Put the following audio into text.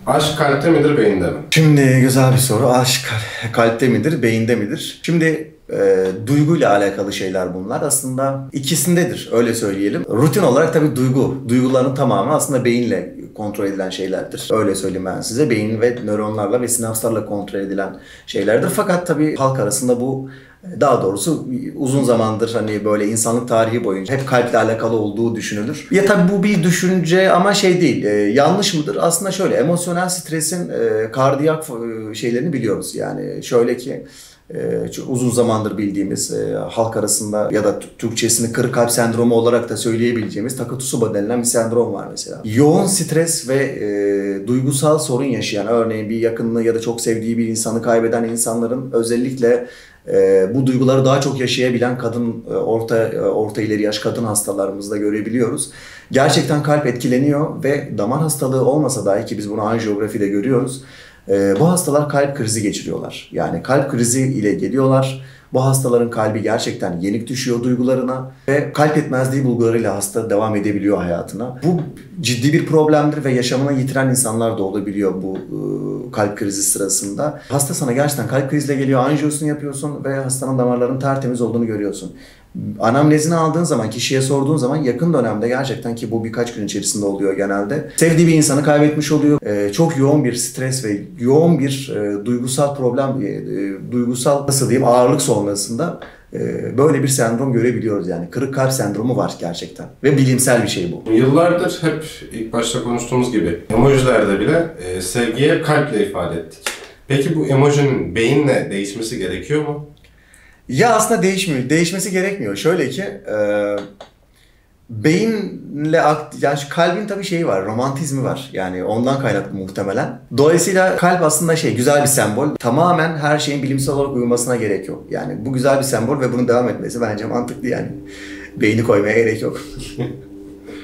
Aşk kalpte midir, beyinde mi? Şimdi güzel bir soru. Aşk kalpte midir, beyinde midir? Şimdi duyguyla alakalı şeyler bunlar. Aslında ikisindedir, öyle söyleyelim. Rutin olarak tabii duyguların tamamı aslında beyinle kontrol edilen şeylerdir. Öyle söyleyeyim ben size. Beyin ve nöronlarla ve sinapslarla kontrol edilen şeylerdir. Fakat tabii halk arasında bu, daha doğrusu uzun zamandır hani böyle insanlık tarihi boyunca hep kalple alakalı olduğu düşünülür. Ya tabii bu bir düşünce ama şey değil. Yanlış mıdır? Aslında şöyle, emosyonel stresin kardiyak şeylerini biliyoruz. Yani şöyle ki çok uzun zamandır bildiğimiz halk arasında ya da Türkçesini kırık kalp sendromu olarak da söyleyebileceğimiz Takotsubo denilen bir sendrom var mesela. Yoğun stres ve duygusal sorun yaşayan, örneğin bir yakınını ya da çok sevdiği bir insanı kaybeden insanların özellikle bu duyguları daha çok yaşayabilen kadın, orta ileri yaş kadın hastalarımızda görebiliyoruz. Gerçekten kalp etkileniyor ve damar hastalığı olmasa dahi, ki biz bunu anjiyografide görüyoruz, bu hastalar kalp krizi geçiriyorlar. Yani kalp krizi ile geliyorlar. Bu hastaların kalbi gerçekten yenik düşüyor duygularına ve kalp yetmezliği bulgularıyla hasta devam edebiliyor hayatına. Bu ciddi bir problemdir ve yaşamını yitiren insanlar da olabiliyor bu kalp krizi sırasında. Hasta sana gerçekten kalp kriziyle geliyor, anjiyosunu yapıyorsun ve hastanın damarlarının tertemiz olduğunu görüyorsun. Anamnezini aldığın zaman, kişiye sorduğun zaman yakın dönemde gerçekten, ki bu birkaç gün içerisinde oluyor genelde, sevdiği bir insanı kaybetmiş oluyor. Çok yoğun bir stres ve yoğun bir duygusal problem, duygusal nasıl diyeyim ağırlık sonrasında böyle bir sendrom görebiliyoruz yani. Kırık kalp sendromu var gerçekten ve bilimsel bir şey bu. Yıllardır hep ilk başta konuştuğumuz gibi emojilerde bile sevgiye kalple ifade ettik. Peki bu emojinin beyinle değişmesi gerekiyor mu? Ya aslında değişmiyor. Değişmesi gerekmiyor. Şöyle ki beyinle yani şu kalbin tabii şeyi var, romantizmi var. Yani ondan kaynaklı muhtemelen. Dolayısıyla kalp aslında güzel bir sembol. Tamamen her şeyin bilimsel olarak uyumasına gerek yok. Yani bu güzel bir sembol ve bunun devam etmesi bence mantıklı yani. Beyni koymaya gerek yok.